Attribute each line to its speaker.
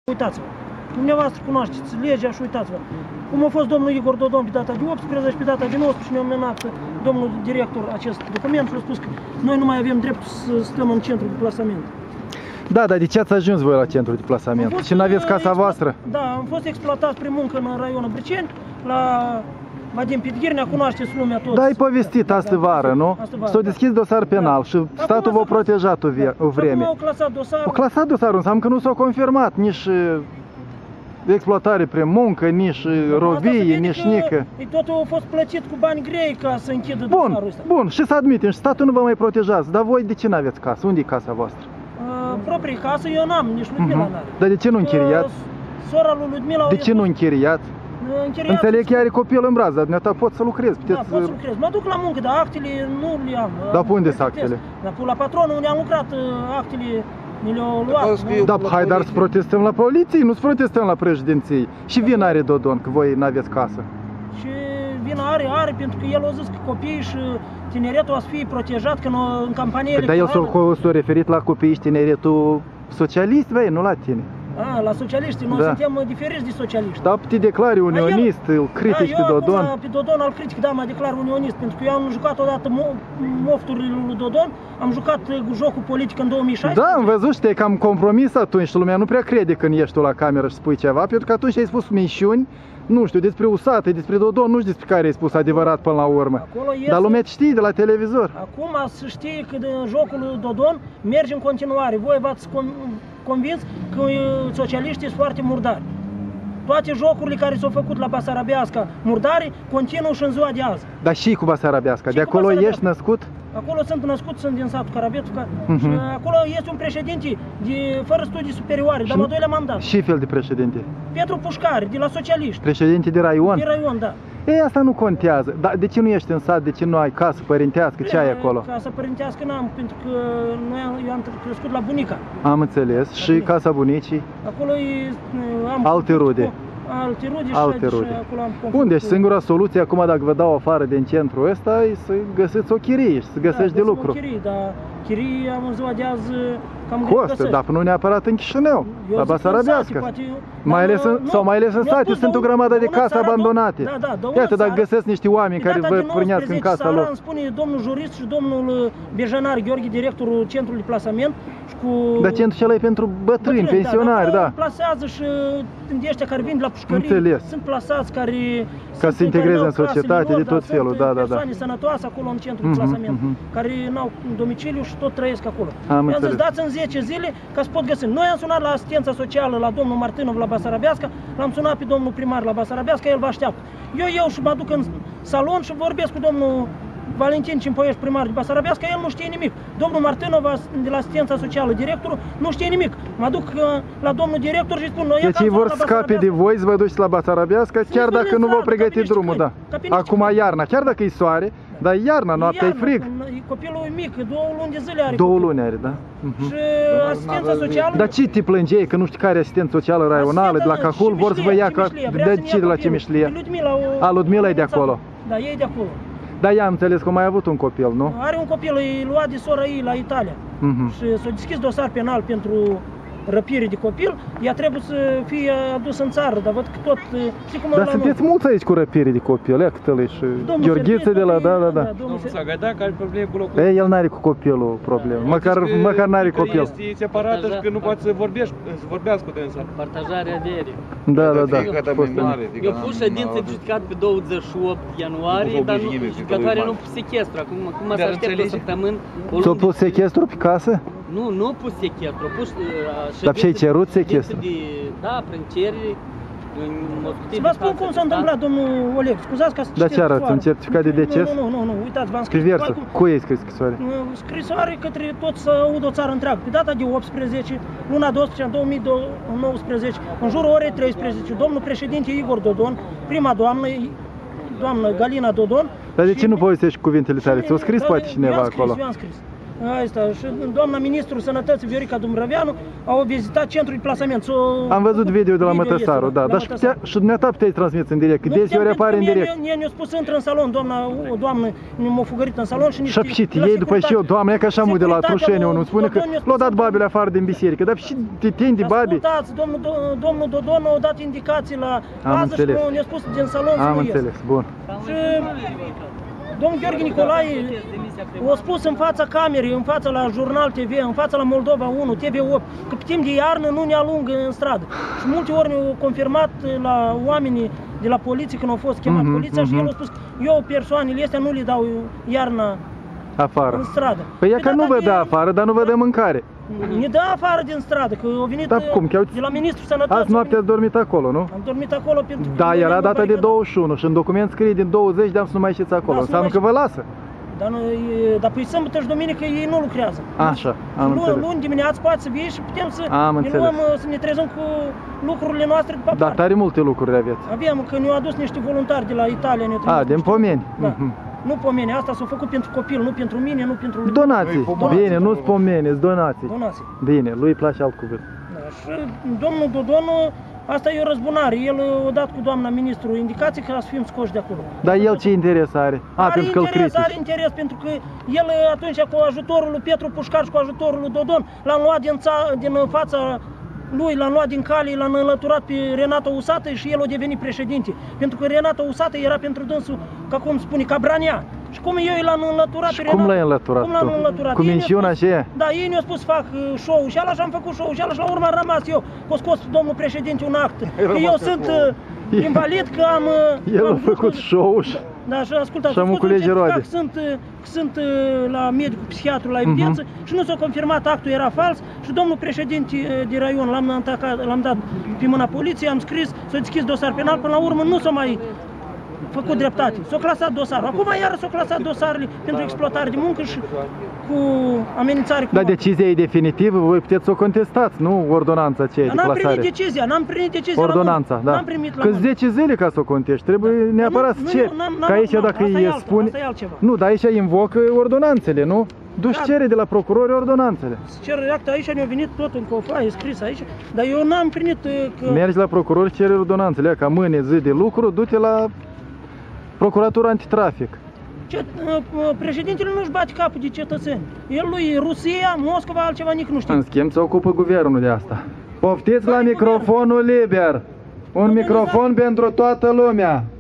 Speaker 1: Uitați-vă, dumneavoastră cunoașteți legea și uitați-vă. Cum a fost domnul Igor Dodon pe data de 18, pe data de 19 ne-a menat domnul director acest document și a spus că noi nu mai avem drept să stăm în centru de plasament.
Speaker 2: Da, dar de ce ați ajuns voi la centru de plasament? Și nu aveți casa voastră?
Speaker 1: Da, am fost exploatați prin muncă în raionul Briceni, la Vadim Pitghirnea, cunoașteți lumea toți.
Speaker 2: Da, ai povestit astă vară, nu? S-a deschis dosar penal și statul v-a protejat o vreme.
Speaker 1: Acum au clasat dosarul.
Speaker 2: Au clasat dosarul, înseamnă că nu s-a confirmat nici exploatare prin muncă, nici robie, nici nică.
Speaker 1: Totul a fost plătit cu bani grei ca să închidă dosarul ăsta.
Speaker 2: Bun, și să admitem, și statul nu vă mai protejează, dar voi de ce n-aveți casă? Unde e casa voastră?
Speaker 1: Proprie casă eu n-am, nici Ludmila n-are.
Speaker 2: Dar de ce nu închiriați?
Speaker 1: Sora lui Ludmila...
Speaker 2: De ce nu închiriați? Înțeleg că are copil în braț, dar dumneata pot să lucrezi.
Speaker 1: Da, pot să lucrez. Mă duc la muncă, dar actele nu le am.
Speaker 2: Dar pe unde sunt actele?
Speaker 1: Dar la patronul unde am lucrat, actele mi le-au luat.
Speaker 2: Da, hai, dar să protestăm la poliție, nu să protestăm la președinție. Și vina are Dodon, că voi n-aveți casă.
Speaker 1: Și vina are, pentru că el a zis că copiii și tineretul o să fie protejat, că în campanie electorală...
Speaker 2: Dar el s-a referit la copiii și tineretul socialist, băi, nu la tine.
Speaker 1: La socialiști, noi suntem diferiți de socialiști.
Speaker 2: Da, te declari unionist, îl critici pe Dodon.
Speaker 1: Pe Dodon îl critic, da, mă declar unionist, pentru că eu am jucat odată mofturile lui Dodon, am jucat jocul politic în 2016.
Speaker 2: Da, am văzut și te-ai cam compromis atunci și lumea nu prea crede când ești tu la cameră și spui ceva, pentru că atunci ai spus minciuni, nu știu, despre USAT, despre Dodon, nu știu despre care ai spus adevărat până la urmă. Dar lumea te știe de la televizor.
Speaker 1: Acum să știe că din jocul lui Dodon merge în continuare. Voi v-ați convins că socialiștii sunt foarte murdari. Toate jocurile care s-au făcut la Basarabeasca murdari continuă și în ziua de azi.
Speaker 2: Dar și cu Basarabeasca? De acolo ești născut?
Speaker 1: Acolo sunt născut, sunt din satul Carabetuca și acolo este un președinte fără studii superioare, dar al doilea mandat.
Speaker 2: Și fel de președinte?
Speaker 1: Petru Pușcari, de la socialiști.
Speaker 2: Președinte de raion?
Speaker 1: De raion, da.
Speaker 2: Ei, asta nu contează. Dar de ce nu ești în sat? De ce nu ai casă părintească? Ce ai acolo?
Speaker 1: Casă părintească n-am, pentru că eu am crescut la bunica.
Speaker 2: Am înțeles. Și casa bunicii?
Speaker 1: Acolo am...
Speaker 2: Alte rude.
Speaker 1: Alte rude și acolo am conflict.
Speaker 2: Bun, deci singura soluție acum dacă vă dau afară din centrul ăsta e să găsiți o chirie și să găsești de lucru.
Speaker 1: Chirie, dar chirie am în ziua de azi cam
Speaker 2: costă, dar nu neapărat în Chișinău, la Basarabească. Mai ales în sate sunt o grămadă de case abandonate. Iată, dacă găsesc niște oameni care vă pârnească în casa lor.
Speaker 1: Îmi spune domnul jurist și domnul Bejanar Gheorghe, directorul centrului de plasament.
Speaker 2: Dar centrul acela e pentru bătrâni, pensionari, da.
Speaker 1: Plasează și de ăștia care vin de la pușcării, sunt plasați care...
Speaker 2: Ca să se integreze în societate de tot felul, da, da, da.
Speaker 1: Persoane sănătoase acolo în centrul de plasament, care n-au domiciliu și tot trăiesc acolo.
Speaker 2: Am
Speaker 1: zis, dați în 10 zile ca să pot găsi. Noi am sunat la asistența socială, la domnul Martinov la Basarabeasca, l-am sunat pe domnul primar la Basarabeasca, el vă așteaptă. Eu și mă duc în salon și vorbesc cu domnul Valentin Cimpoiești, primar de Basarabeasca, el nu știe nimic. Domnul Martinov, de la asistența socială, directorul, nu știe nimic. Mă duc la domnul director și spun, noi
Speaker 2: deci ei vor scape de voi, să vă duceți la Basarabeasca, chiar dacă nu vă pregătiți drumul, da. Acum iarna, chiar dacă e soare, dar iarna, noaptea e frig.
Speaker 1: Copilul e mic, 2 luni de zile are.
Speaker 2: 2 luni are, da.
Speaker 1: Și asistența socială...
Speaker 2: Dar ce te plângeai că nu știi care e asistență socială raională, de la Cahul, vor să vă ia ca... De ce de la Cimișlie? A, Ludmila e de acolo.
Speaker 1: Da, ei de acolo.
Speaker 2: Dar ea am înțeles că mai a avut un copil, nu?
Speaker 1: Are un copil, îi lua de sora ei la Italia. Și s-a deschis dosar penal pentru răpire de copil, ea trebuie să fie adusă în țară, dar văd că tot...
Speaker 2: Dar sunteți mulți aici cu răpire de copil, ia câte și Gheorghiță de la... Da.
Speaker 1: Domnul
Speaker 3: Sagada, care are probleme cu locul...
Speaker 2: Ei, el n-are cu copilul probleme, măcar n-are copil.
Speaker 3: Este separată și că nu poate să vorbească cu dânsa.
Speaker 4: Partajarea averii.
Speaker 2: Da.
Speaker 4: Eu pus ședință judicat pe 28 ianuarie, dar judecătoarea nu pus sechestru. Acum să aștept o săptămână...
Speaker 2: S-a pus sechestru pe casă?
Speaker 4: Nu pus sechestru, a pus...
Speaker 2: Dar ce-ai cerut sechestru?
Speaker 4: Da, prin cerere.
Speaker 1: Să vă spun cum s-a întâmplat, domnul Oleg, scuzați ca să citesc
Speaker 2: ce arăți, un certificat de deces?
Speaker 1: Nu, uitați, v-am scris.
Speaker 2: Scriversul, cui ai scris scrisoare?
Speaker 1: Scrisoare către toți să audă o țară întreagă. Pe data de 18, luna 12, 2019, în jurul orei 13, domnul președinte Igor Dodon, prima doamnă Galina Dodon...
Speaker 2: Dar de ce nu povestești cuvintele tale? Ți-o scris poate cineva acolo?
Speaker 1: Eu am scris. Asta, și doamna ministru Sănătății Viorica Dumbrăveanu au vizitat centrul de plasament.
Speaker 2: Am văzut video de la Mătăsaru, da, dar și dumneata puteți transmite în direct, că deseori apare în direct.
Speaker 1: Ne-a spus intră în salon, o doamnă m-a fugărit în salon și niște...
Speaker 2: Și ei după și eu, doamne, e ca așa de la Trușeniu, nu spune că l-au dat babele afară din biserică, dar și tindi babi.
Speaker 1: Ascultați, domnul Dodon a dat indicații la bază și ne-a spus din salon să
Speaker 2: Am
Speaker 1: nu ies.
Speaker 2: înțeles, bun.
Speaker 1: Și domnul Gheorghe Nicolae a spus în fața camerei, în fața la Jurnal TV, în fața la Moldova 1, TV8, că pe timp de iarnă nu ne alungă în stradă. Și multe ori ne-au confirmat la oamenii de la poliție când au fost chemat poliția și el a spus că eu persoanele astea nu le dau iarna
Speaker 2: afară.
Speaker 1: În stradă.
Speaker 2: Păi ea că nu vă dă afară, dar nu vă dă mâncare.
Speaker 1: Ne dă afară din stradă, că au venit de la Ministrul Sănătății.
Speaker 2: Azi noapte ați dormit acolo, nu?
Speaker 1: Am dormit acolo pentru...
Speaker 2: Da, era data de 21 și în document scrie din 20 de-am să nu mai ieșiți acolo. Înseamnă că vă lasă.
Speaker 1: Dar pe sâmbătă și duminică ei nu lucrează.
Speaker 2: Așa, am înțeles.
Speaker 1: Luni dimineața poate să vii și putem să
Speaker 2: ne luăm,
Speaker 1: să ne trezăm cu lucrurile noastre după
Speaker 2: parte. Dar tare multe lucruri aveți.
Speaker 1: Avem, că ne-au adus niște voluntari de la Italia.
Speaker 2: Din Pomeni.
Speaker 1: Da. Nu pomeni, asta s-a făcut pentru copil, nu pentru mine, nu pentru...
Speaker 2: Donații. Bine, nu-ți pomeni, donații.
Speaker 1: Donații.
Speaker 2: Bine, lui îi place alt cuvânt.
Speaker 1: Da, și domnul Dodon, asta e o răzbunare. El a dat cu doamna ministru indicații ca să fim scoși de acolo.
Speaker 2: Dar el ce interes are?
Speaker 1: Are interes, pentru că el atunci cu ajutorul lui Petru Pușcar și cu ajutorul lui Dodon l-am luat din fața lui, l-am luat din cale, l-am înlăturat pe Renato Usată și el a devenit președinte. Pentru că Renato Usată era pentru dânsul, ca cum spune, Cabranea. Și cum eu l-am înlăturat pe Renato?
Speaker 2: Cum l-ai înlăturat?
Speaker 1: Cum l-am înlăturat?
Speaker 2: Cu minciuna și ea?
Speaker 1: Da, ei ne-au spus fac show și ala și am făcut show și ala și la urmă am rămas eu. Că a scos domnul președinte un act. Că eu sunt invalid, că am...
Speaker 2: El a făcut show și...
Speaker 1: Da, și ascultați,
Speaker 2: și am culege roade.
Speaker 1: Sunt la medicul psihiatru la evidență și nu s-a confirmat, actul era fals și domnul președinte de raion l-am dat pe mâna poliției, am scris, s-a deschis dosar penal, până la urmă nu s-a mai făcut dreptate, s-a clasat dosarul. Acum iară s-a clasat dosarele pentru exploatare de muncă și cu amenințare cu...
Speaker 2: Dar decizia e definitivă, voi puteți să o contestați, nu ordonanța aceea de clasare.
Speaker 1: N-am primit decizia,
Speaker 2: ordonanța, da.
Speaker 1: N-am primit la
Speaker 2: că 10 zile ca să o contești, trebuie neapărat să ceri. Că aici dacă îi spune... Nu, dar aici invocă ordonanțele, nu? Du-și cere de la procurori ordonanțele.
Speaker 1: Cer acte, aici ne-a venit tot în cofa, e scris aici, dar eu n-am primit că...
Speaker 2: Mergi la procurori, cere ordonanțele, ca mâine zi de lucru, du-te la Procuratura Antitrafic.
Speaker 1: Președintele nu-și bate capul de cetățeni. El lui Rusia, Moscova, altceva nici nu știe.
Speaker 2: În schimb, se ocupă guvernul de asta. Poftiți la microfonul liber! Un microfon pentru toată lumea!